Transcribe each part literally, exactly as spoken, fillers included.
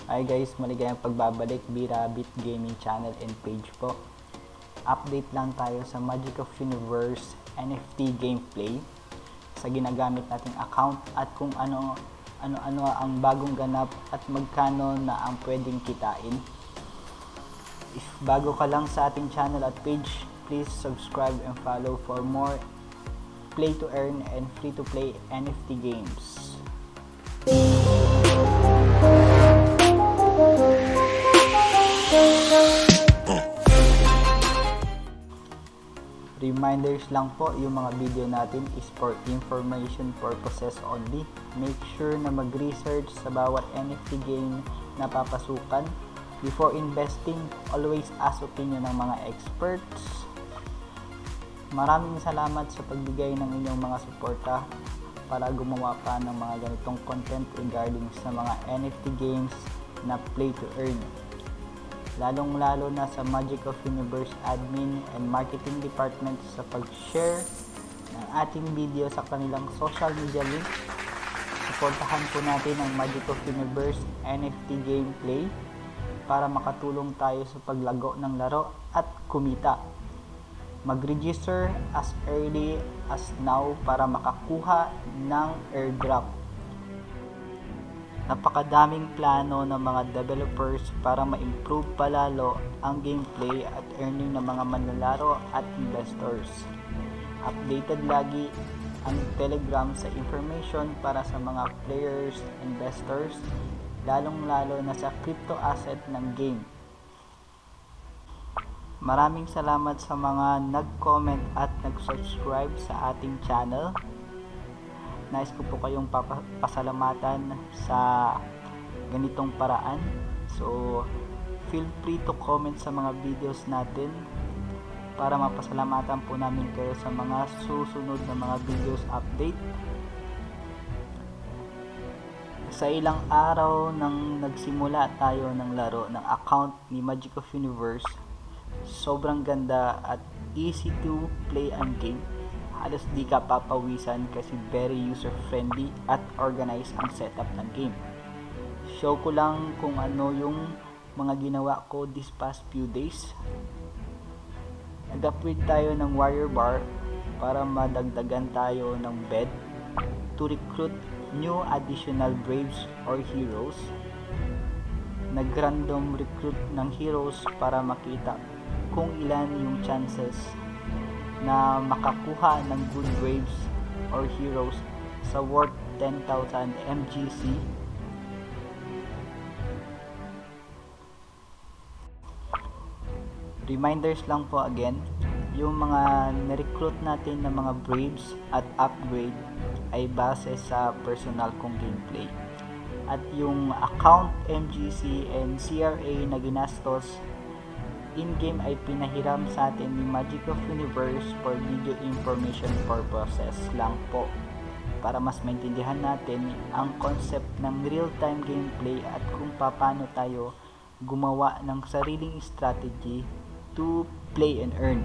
Hi guys, maligayang pagbabalik B-Rabbit Gaming Channel and page po. Update lang tayo sa Magic of Universe N F T gameplay sa ginagamit nating account at kung ano ano-ano ang bagong ganap at magkano na ang pwedeng kitain. If bago ka lang sa ating channel at page, please subscribe and follow for more play to earn and free to play N F T games. Reminders lang po, yung mga video natin is for information purposes only. Make sure na mag-research sa bawat N F T game na papasukan. Before investing, always ask opinion ng mga experts. Maraming salamat sa pagbigay ng inyong mga suporta para gumawa pa ng mga ganitong content regarding sa mga N F T games na play to earn. Lalong lalo na sa Magic of Universe admin and marketing department sa pag-share ng ating video sa kanilang social media link. Suportahan po natin ang Magic of Universe N F T gameplay para makatulong tayo sa paglago ng laro at kumita. Mag-register as early as now para makakuha ng airdrop. Napakadaming plano ng mga developers para ma-improve palalo ang gameplay at earning ng mga manlalaro at investors. Updated lagi ang Telegram sa information para sa mga players, investors, lalong-lalo na sa crypto asset ng game. Maraming salamat sa mga nag-comment at nag-subscribe sa ating channel. Nais ko po kayong pasalamatan sa ganitong paraan. So, feel free to comment sa mga videos natin para mapasalamatan po namin kayo sa mga susunod na mga videos update. Sa ilang araw nang nagsimula tayo ng laro ng account ni Magic of Universe, sobrang ganda at easy to play ang game. Halos di ka papawisan kasi very user friendly at organized ang setup ng game. Show ko lang kung ano yung mga ginawa ko this past few days. Nag-upgrade tayo ng warrior bar para madagdagan tayo ng bed to recruit new additional braves or heroes. Nag-random recruit ng heroes para makita kung ilan yung chances na makakuha ng good braves or heroes sa worth ten thousand M G C. Reminders lang po again, yung mga na-recruit natin ng mga braves at upgrade ay base sa personal kong gameplay. At yung account M G C and C R A na ginastos in-game ay pinahiram sa atin ni Magic of Universe for video information purposes lang po para mas maintindihan natin ang concept ng real-time gameplay at kung paano tayo gumawa ng sariling strategy to play and earn.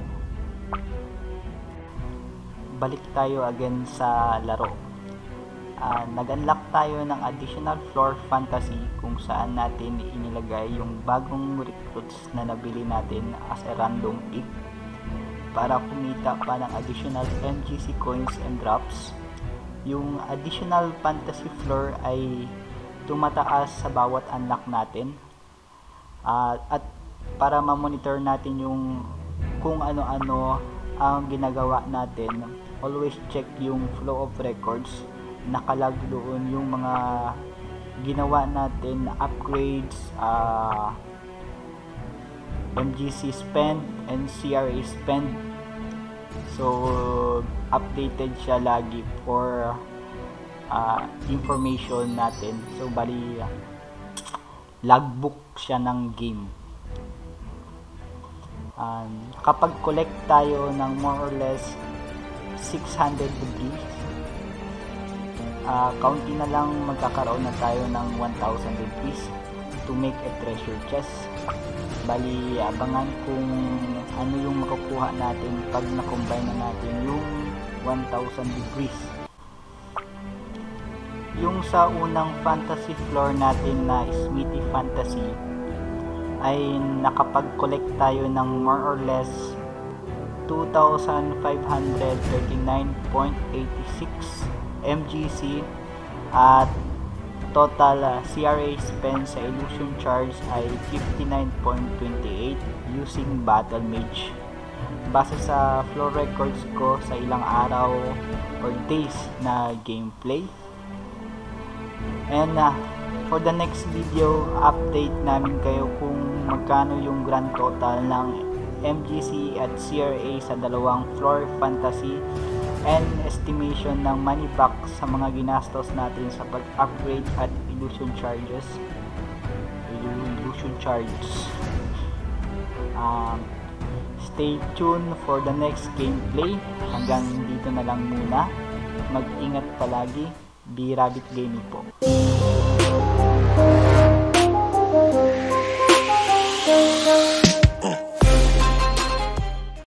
Balik tayo again sa laro. Uh, nag-unlock tayo ng additional floor fantasy kung saan natin inilagay yung bagong recruits na nabili natin as a random pick para kumita pa ng additional M G C coins and drops. Yung additional fantasy floor ay tumataas sa bawat unlock natin uh, at para ma-monitor natin yung kung ano-ano ang ginagawa natin, always check yung flow of records. Nakalag doon yung mga ginawa natin na upgrades, uh, M G C spend and C R A spend. So updated siya lagi for uh, information natin. So bali uh, logbook siya ng game. Um, kapag collect tayo ng more or less six hundred degrees, Uh, kaunti na lang magkakaroon na tayo ng one thousand rupees to make a treasure chest. Bali, abangan kung ano yung makukuha natin pag na-combine na natin yung one thousand degrees. Yung sa unang fantasy floor natin na Smithy Fantasy ay nakapag-collect tayo ng more or less two thousand five hundred thirty-nine point eight six M G C at total uh, C R A spend sa illusion charge ay fifty-nine point two eight using Battle Mage. Base sa floor records ko sa ilang araw or days na gameplay. And uh, for the next video, update namin kayo kung magkano yung grand total ng M G C at C R A sa dalawang floor fantasy and estimation ng money back sa mga ginastos natin sa pag-upgrade at illusion charges. Illusion charges. Um, stay tuned for the next gameplay. Hanggang dito na lang muna. Mag-ingat palagi. B Rabbit Gaming po.